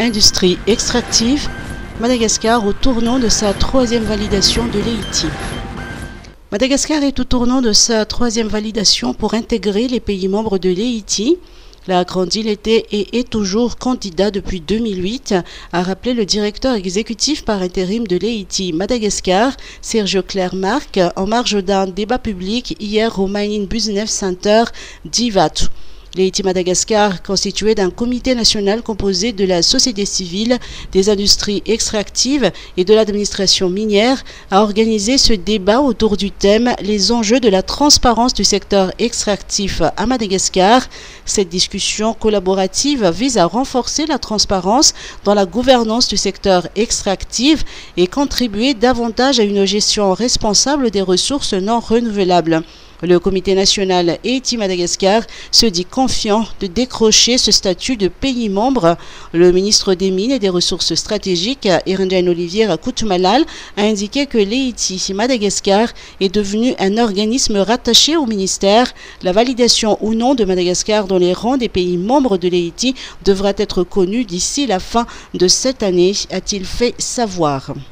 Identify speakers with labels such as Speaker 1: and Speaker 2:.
Speaker 1: Industrie extractive, Madagascar au tournant de sa troisième validation de l'EIT. Madagascar est au tournant de sa troisième validation pour intégrer les pays membres de l'EIT. La grande île était et est toujours candidat depuis 2008, a rappelé le directeur exécutif par intérim de l'EIT Madagascar, Sergio Clermarque, en marge d'un débat public hier au Mining Business Center d'Ivato. L'EIT Madagascar, constitué d'un comité national composé de la société civile, des industries extractives et de l'administration minière, a organisé ce débat autour du thème « Les enjeux de la transparence du secteur extractif à Madagascar ». Cette discussion collaborative vise à renforcer la transparence dans la gouvernance du secteur extractif et contribuer davantage à une gestion responsable des ressources non renouvelables. Le comité national EIT Madagascar se dit confiant de décrocher ce statut de pays membre. Le ministre des Mines et des Ressources stratégiques, Erendjan Olivier Koutoumalal, a indiqué que l'EIT Madagascar est devenu un organisme rattaché au ministère. La validation ou non de Madagascar dans les rangs des pays membres de l'EIT devra être connue d'ici la fin de cette année, a-t-il fait savoir.